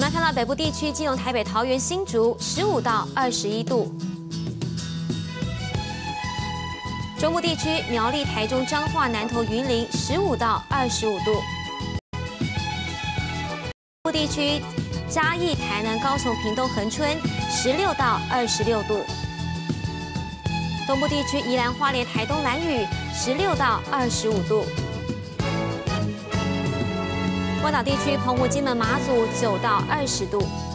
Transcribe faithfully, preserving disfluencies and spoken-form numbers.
来看到北部地区，基隆、台北、桃园、新竹十五到二十一度；中部地区苗栗、台中、彰化、南投、云林十五到二十五度；北部地区嘉义、台南、高雄、屏东、恒春十六到二十六度；东部地区宜兰、花莲、台东、兰屿十六到二十五度。 关岛地区，澎湖、金门、马祖九到二十度。